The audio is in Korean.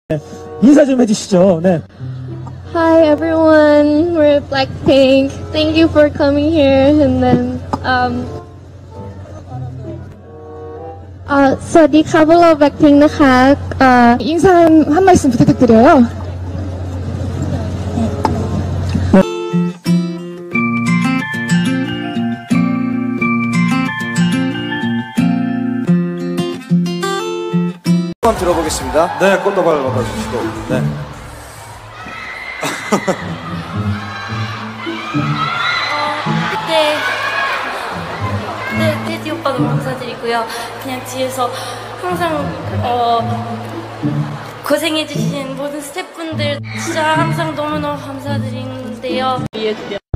인사 좀 해주시죠. 네. Hi everyone, we're Blackpink. Thank you for coming here. And then, สวัสดีค่ะพวกเรา Blackpink นะคะ 인사 한 말씀 부탁드려요. 한번 들어보겠습니다. 네, 꽃다발 받아주시고. 네. 그때 테디 오빠 너무 감사드리고요. 그냥 뒤에서 항상 고생해주신 모든 스태프분들 진짜 항상 너무너무 감사드리는데요.